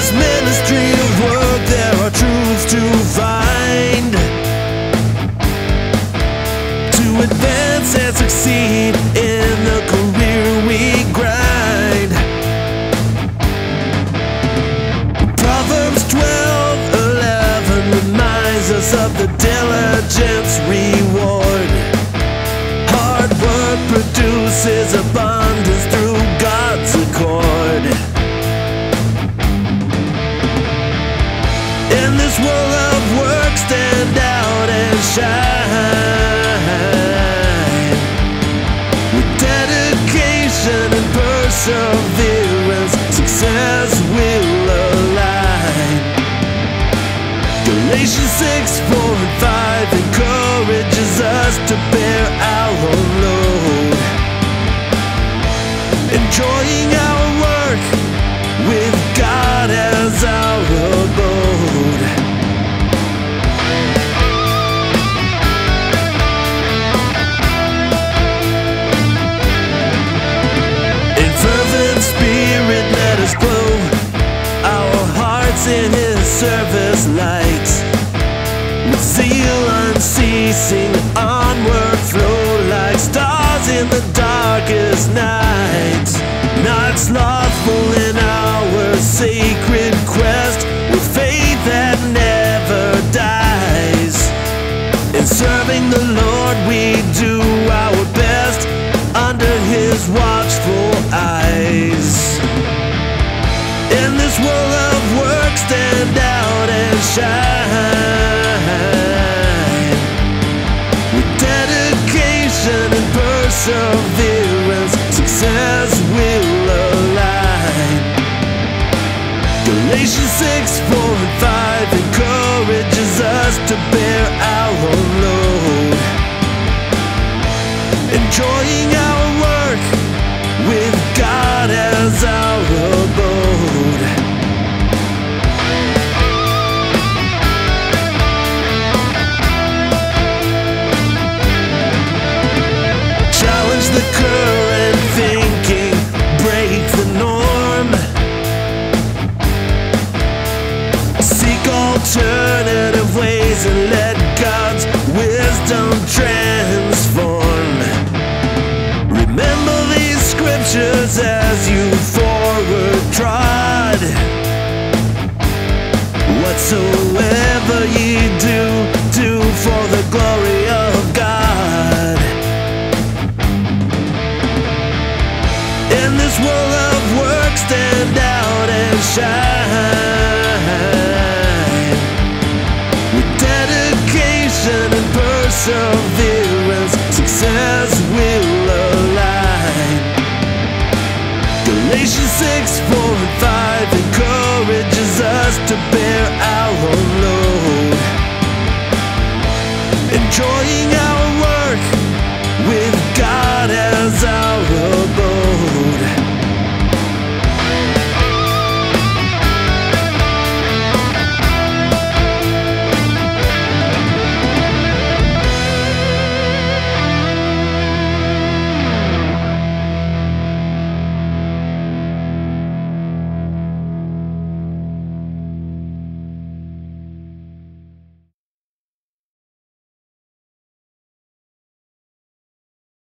this ministry of work there are truths to find, to advance and succeed in the career we grind. Proverbs 12:11 reminds us of the diligence reward. Hard work produces abundance through God's accord. In this world of work, stand out and shine. With dedication and perseverance, success will align. Galatians 6:4-5 encourages us to bear our load, enjoying our work with God as our abode. In fervent spirit let us glow, our hearts in His service light. With zeal unceasing, onward flow like stars in the darkest night. Not slothful in our sacred quest, with faith that never dies. In serving the Lord we do our best under His watchful eyes. In this world of work, stand out and shine. With dedication and perseverance, success will align. Galatians 6:4-5 encourages us to bear our load, enjoying our work with God as our abode. Challenge the current thinking, break the norm. Seek alternative ways and let God's wisdom transform. Remember these scriptures as you forward trod. Whatsoever ye do, do for the glory of God. In this world of work, stand out and shine. With dedication and perseverance, success will align. Galatians 6:4-5 encourages us to